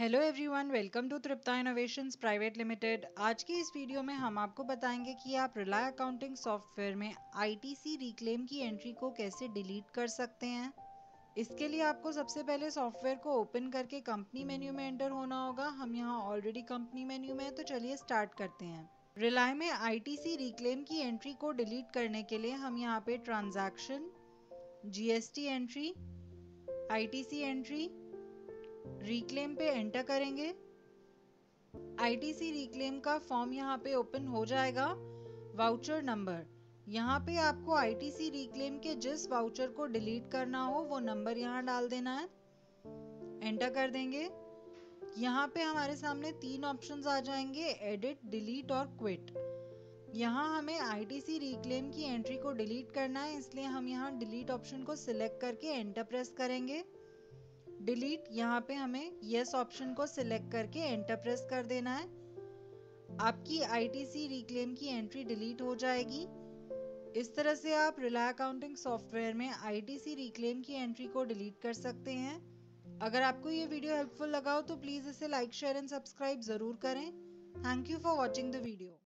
Hello everyone, welcome to Tripta innovations private limited. आज की इस वीडियो में हम आपको बताएंगे कि आप रिलाय अकाउंटिंग सॉफ्टवेयर में आईटीसी रिक्लेम की एंट्री को कैसे डिलीट कर सकते हैं। इसके लिए आपको सबसे पहले सॉफ्टवेयर को ओपन करके कंपनी मेन्यू में एंटर होना होगा। हम यहाँ ऑलरेडी कंपनी मेन्यू में हैं, तो चलिए स्टार्ट करते हैं। रिलाय में आईटीसी रिक्लेम की एंट्री को डिलीट करने के लिए हम यहाँ पे transaction, GST entry, ITC entry, reclaim पे एंटर करेंगे। आईटीसी रिक्लेम का फॉर्म यहाँ पे ओपन हो जाएगा। वाउचर नंबर, यहाँ पे आपको आईटीसी रिक्लेम के जिस वाउचर को डिलीट करना हो वो नंबर यहाँ डाल देना है, एंटर कर देंगे। यहाँ पे हमारे सामने तीन ऑप्शंस आ जाएंगे, एडिट, डिलीट और क्विट। यहाँ हमें आईटीसी रिक्लेम की एंट्री को डिलीट करना है, इसलिए हम यहाँ डिलीट ऑप्शन को सिलेक्ट करके एंटर प्रेस करेंगे। डिलीट, यहाँ पे हमें यस ऑप्शन को सिलेक्ट करके एंटर प्रेस कर देना है। आपकी आईटीसी रिक्लेम की एंट्री डिलीट हो जाएगी। इस तरह से आप रिलाय अकाउंटिंग सॉफ्टवेयर में आईटीसी रिक्लेम की एंट्री को डिलीट कर सकते हैं। अगर आपको ये वीडियो हेल्पफुल लगा हो तो प्लीज इसे लाइक, शेयर एंड सब्सक्राइब जरूर करें। Thank you for watching the video.